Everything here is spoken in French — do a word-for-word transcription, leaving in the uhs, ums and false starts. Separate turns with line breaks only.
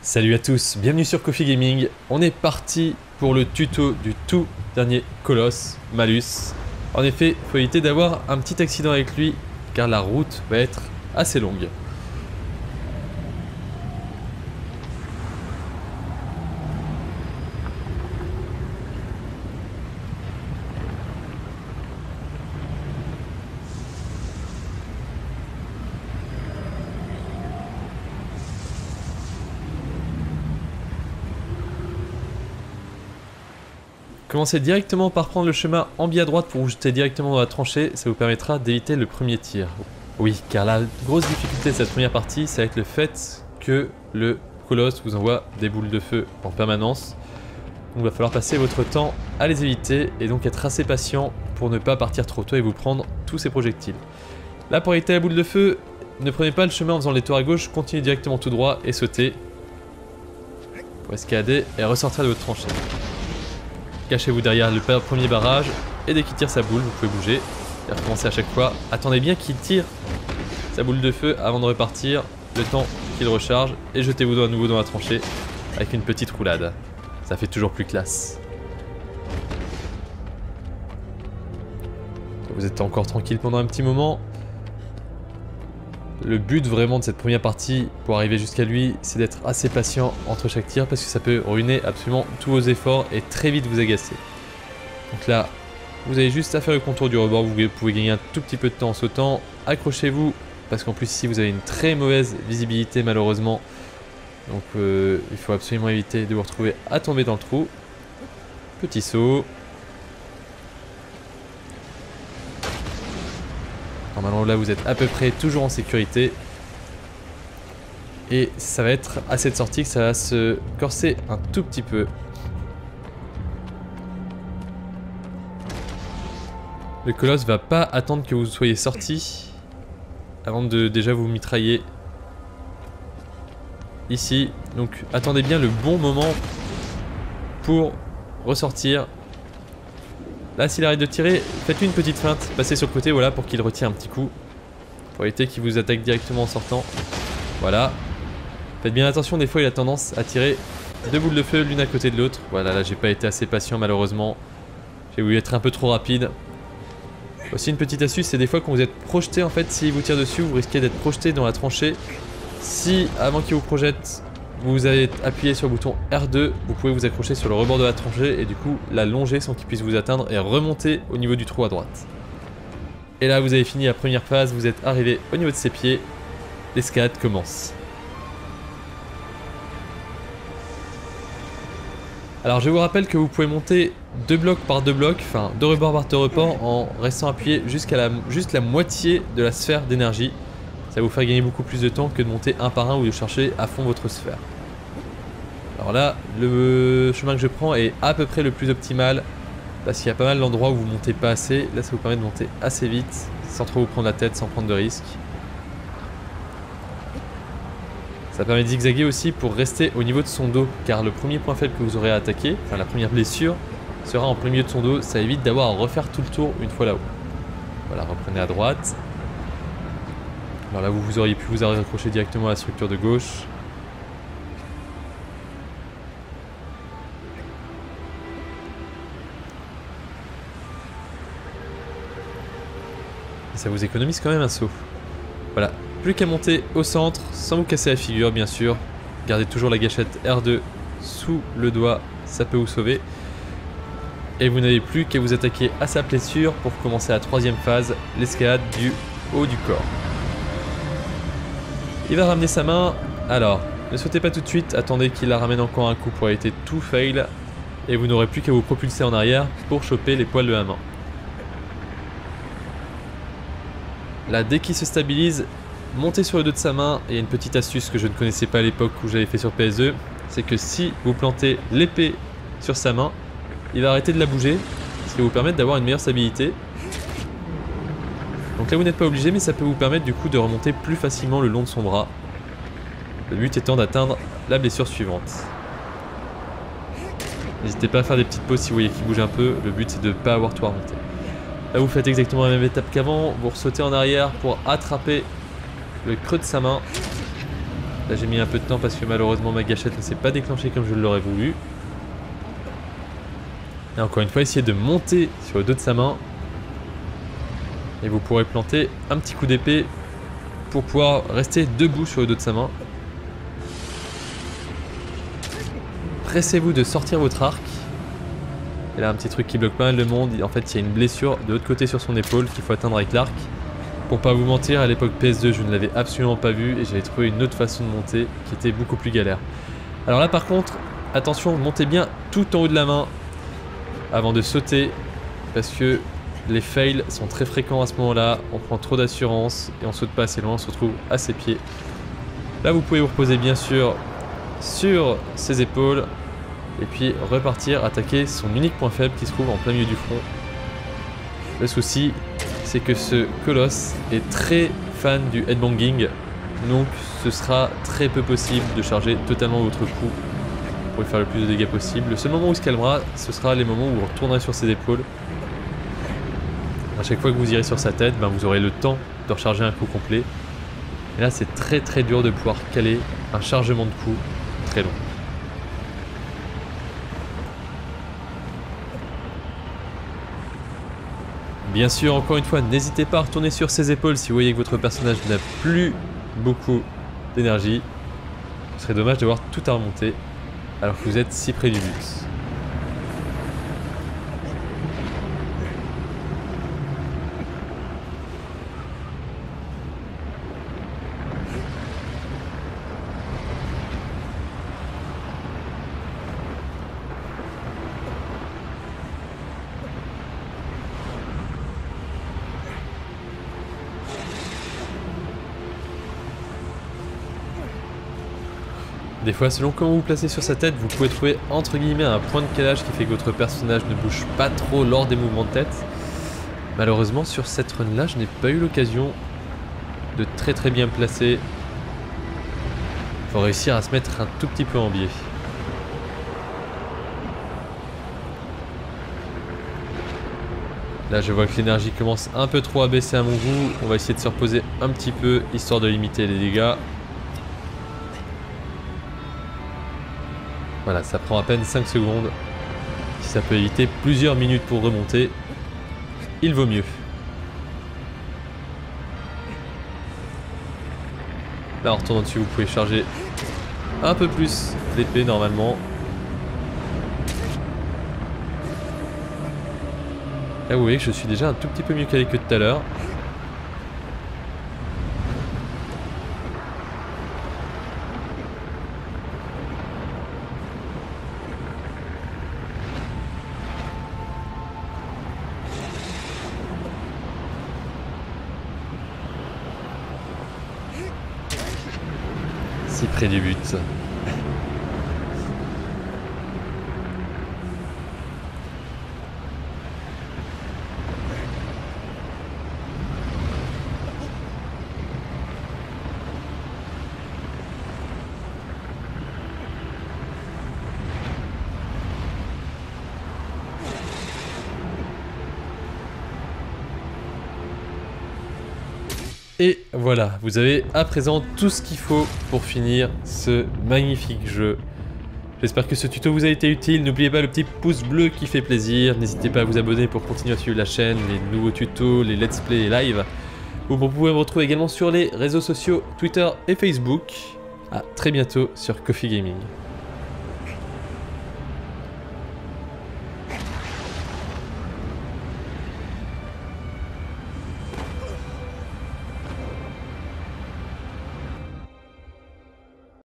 Salut à tous, bienvenue sur Coffee Gaming. On est parti pour le tuto du tout dernier colosse, Malus. En effet, il faut éviter d'avoir un petit accident avec lui car la route va être assez longue. Commencez directement par prendre le chemin en biais à droite pour vous jeter directement dans la tranchée, ça vous permettra d'éviter le premier tir. Oui, car la grosse difficulté de cette première partie, ça va être le fait que le colosse vous envoie des boules de feu en permanence. Donc il va falloir passer votre temps à les éviter et donc être assez patient pour ne pas partir trop tôt et vous prendre tous ces projectiles. Là, pour éviter la boule de feu, ne prenez pas le chemin en faisant les tours à gauche, continuez directement tout droit et sautez pour escalader et ressortir de votre tranchée. Cachez-vous derrière le premier barrage et dès qu'il tire sa boule, vous pouvez bouger et recommencer à chaque fois. Attendez bien qu'il tire sa boule de feu avant de repartir, le temps qu'il recharge et jetez-vous à nouveau dans la tranchée avec une petite roulade. Ça fait toujours plus classe. Vous êtes encore tranquille pendant un petit moment. Le but vraiment de cette première partie pour arriver jusqu'à lui, c'est d'être assez patient entre chaque tir parce que ça peut ruiner absolument tous vos efforts et très vite vous agacer. Donc là, vous avez juste à faire le contour du rebord, vous pouvez gagner un tout petit peu de temps en sautant. Accrochez-vous parce qu'en plus ici vous avez une très mauvaise visibilité malheureusement. Donc euh, il faut absolument éviter de vous retrouver à tomber dans le trou. Petit saut. Normalement là vous êtes à peu près toujours en sécurité. Et ça va être à cette sortie que ça va se corser un tout petit peu. Le colosse va pas attendre que vous soyez sorti avant de déjà vous mitrailler ici. Donc attendez bien le bon moment pour ressortir. Là, s'il arrête de tirer, faites une petite feinte, passez sur le côté, voilà, pour qu'il retire un petit coup. Pour éviter qu'il vous attaque directement en sortant. Voilà. Faites bien attention, des fois il a tendance à tirer deux boules de feu l'une à côté de l'autre. Voilà, là j'ai pas été assez patient malheureusement. J'ai voulu être un peu trop rapide. Aussi une petite astuce, c'est des fois quand vous êtes projeté, en fait, s'il vous tire dessus, vous risquez d'être projeté dans la tranchée. Si, avant qu'il vous projette, vous avez appuyé sur le bouton R deux, vous pouvez vous accrocher sur le rebord de la tranchée et du coup la longer sans qu'il puisse vous atteindre et remonter au niveau du trou à droite. Et là vous avez fini la première phase, vous êtes arrivé au niveau de ses pieds, l'escalade commence. Alors je vous rappelle que vous pouvez monter deux blocs par deux blocs, enfin deux rebords par deux rebords en restant appuyé jusqu'à la, juste la moitié de la sphère d'énergie. Ça va vous faire gagner beaucoup plus de temps que de monter un par un ou de chercher à fond votre sphère. Alors là, le chemin que je prends est à peu près le plus optimal parce qu'il y a pas mal d'endroits où vous montez pas assez. Là, ça vous permet de monter assez vite sans trop vous prendre la tête, sans prendre de risques. Ça permet de zigzaguer aussi pour rester au niveau de son dos car le premier point faible que vous aurez à attaquer, enfin la première blessure, sera en plein milieu de son dos. Ça évite d'avoir à refaire tout le tour une fois là-haut. Voilà, reprenez à droite. Alors là, vous, vous auriez pu vous accrocher directement à la structure de gauche. Et ça vous économise quand même un saut. Voilà, plus qu'à monter au centre, sans vous casser la figure bien sûr. Gardez toujours la gâchette R deux sous le doigt, ça peut vous sauver. Et vous n'avez plus qu'à vous attaquer à sa blessure pour commencer la troisième phase, l'escalade du haut du corps. Il va ramener sa main, alors ne sautez pas tout de suite, attendez qu'il la ramène encore un coup pour éviter tout fail et vous n'aurez plus qu'à vous propulser en arrière pour choper les poils de la main. Là, dès qu'il se stabilise, montez sur le dos de sa main. Et il y a une petite astuce que je ne connaissais pas à l'époque où j'avais fait sur P S deux, c'est que si vous plantez l'épée sur sa main, il va arrêter de la bouger, ce qui va vous permettre d'avoir une meilleure stabilité. Donc là vous n'êtes pas obligé, mais ça peut vous permettre du coup de remonter plus facilement le long de son bras. Le but étant d'atteindre la blessure suivante. N'hésitez pas à faire des petites pauses si vous voyez qu'il bouge un peu, le but c'est de ne pas avoir tout à remonter. Là vous faites exactement la même étape qu'avant, vous sautez en arrière pour attraper le creux de sa main. Là j'ai mis un peu de temps parce que malheureusement ma gâchette ne s'est pas déclenchée comme je l'aurais voulu. Et encore une fois, essayez de monter sur le dos de sa main. Et vous pourrez planter un petit coup d'épée pour pouvoir rester debout sur le dos de sa main. Pressez-vous de sortir votre arc. Et là un petit truc qui bloque pas mal le monde. En fait il y a une blessure de l'autre côté sur son épaule qu'il faut atteindre avec l'arc. Pour pas vous mentir, à l'époque P S deux je ne l'avais absolument pas vu et j'avais trouvé une autre façon de monter qui était beaucoup plus galère. Alors là par contre, attention, montez bien tout en haut de la main avant de sauter parce que les fails sont très fréquents à ce moment-là, on prend trop d'assurance et on saute pas assez loin, on se retrouve à ses pieds. Là vous pouvez vous reposer bien sûr sur ses épaules et puis repartir attaquer son unique point faible qui se trouve en plein milieu du front. Le souci c'est que ce colosse est très fan du headbanging, donc ce sera très peu possible de charger totalement votre coup pour lui faire le plus de dégâts possible. Le seul moment où il se calmera, ce sera les moments où vous retournerez sur ses épaules. À chaque fois que vous irez sur sa tête, ben vous aurez le temps de recharger un coup complet. Et là c'est très très dur de pouvoir caler un chargement de coup très long. Bien sûr, encore une fois, n'hésitez pas à retourner sur ses épaules si vous voyez que votre personnage n'a plus beaucoup d'énergie. Ce serait dommage d'avoir tout à remonter alors que vous êtes si près du but. Des fois, selon comment vous vous placez sur sa tête, vous pouvez trouver entre guillemets un point de calage qui fait que votre personnage ne bouge pas trop lors des mouvements de tête. Malheureusement, sur cette run là, je n'ai pas eu l'occasion de très très bien me placer. Il faut réussir à se mettre un tout petit peu en biais. Là, je vois que l'énergie commence un peu trop à baisser à mon goût. On va essayer de se reposer un petit peu, histoire de limiter les dégâts. Voilà, ça prend à peine cinq secondes. Si ça peut éviter plusieurs minutes pour remonter, il vaut mieux. Là, en retournant dessus, vous pouvez charger un peu plus l'épée normalement. Là, vous voyez que je suis déjà un tout petit peu mieux calé que tout à l'heure. Si près du but. Et voilà, vous avez à présent tout ce qu'il faut pour finir ce magnifique jeu. J'espère que ce tuto vous a été utile. N'oubliez pas le petit pouce bleu qui fait plaisir. N'hésitez pas à vous abonner pour continuer à suivre la chaîne, les nouveaux tutos, les let's play et live. Vous pouvez me retrouver également sur les réseaux sociaux Twitter et Facebook. À très bientôt sur Coffee Gaming.